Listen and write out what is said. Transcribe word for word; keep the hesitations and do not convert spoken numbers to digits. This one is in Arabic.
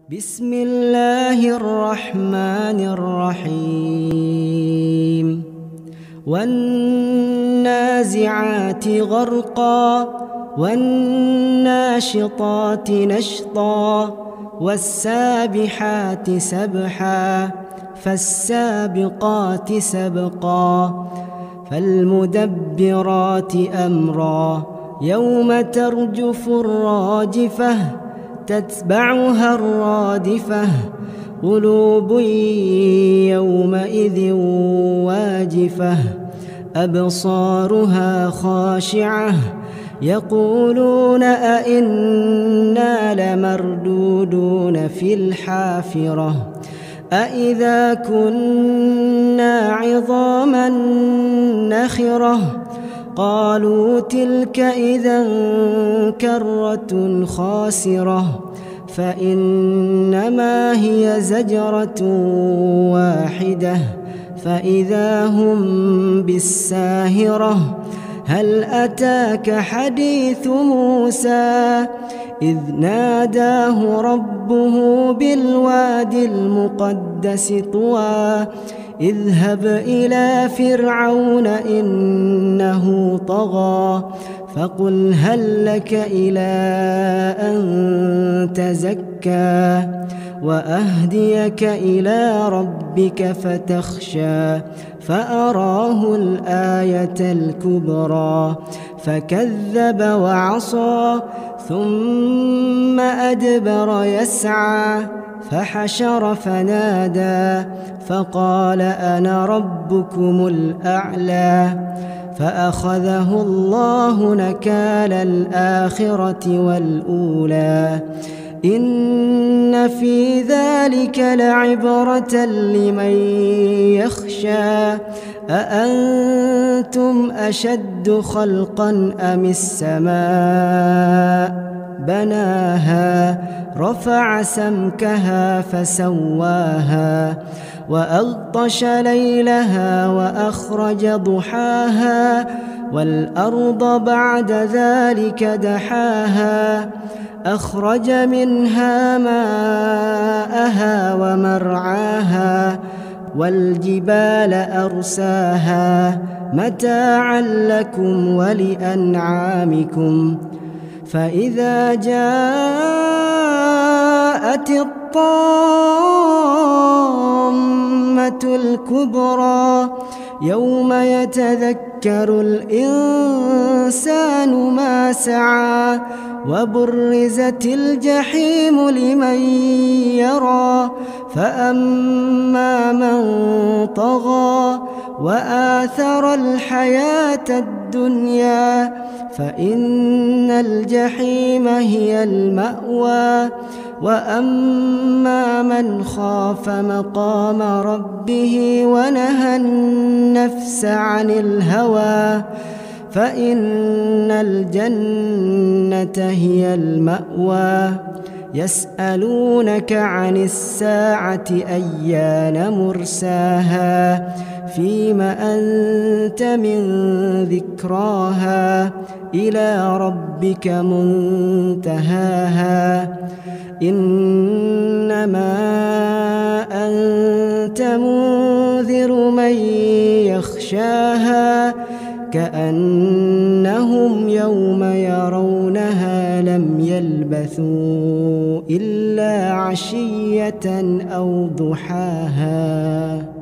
بسم الله الرحمن الرحيم والنازعات غرقا والناشطات نشطا والسابحات سبحا فالسابقات سبقا فالمدبرات أمرا يوم ترجف الراجفة تتبعها الرادفة قلوب يومئذ واجفة أبصارها خاشعة يقولون أئنا لمردودون في الحافرة أئذا كنا عظاما نخرة قالوا تلك إذا كرة خاسرة فإنما هي زجرة واحدة فإذا هم بالساهرة هل أتاك حديث موسى إذ ناداه ربه بالوادي المقدس طوى اذهب إلى فرعون إنه طغى فقل هل لك إلى أن تزكى وأهديك إلى ربك فتخشى فأراه الآية الكبرى فكذب وعصى ثم أدبر يسعى فحشر فنادى فقال أنا ربكم الأعلى فأخذه الله نكال الآخرة والأولى إن في ذلك لعبرة لمن يخشى أأنتم أشد خلقا أم السماء بناها رفع سمكها فسواها وأغطش ليلها وأخرج ضحاها والأرض بعد ذلك دحاها أخرج منها ماءها ومرعاها والجبال أرساها متاعا لكم ولأنعامكم فإذا جاءت الطامة الكبرى يوم يتذكر الإنسان ما سعى وبرزت الجحيم لمن يرى فأما من طغى وآثر الحياة الدنيا فإن الجحيم هي المأوى وأما من خاف مقام ربه ونهى النفس عن الهوى فإن الجنة هي المأوى يسألونك عن الساعة أيان مرساها فيم أنت من ذكراها إلى ربك منتهاها إنما أنت منذر من يخشاها كأنهم يوم يرونها لم يلبثوا إلا عشية أو ضحاها.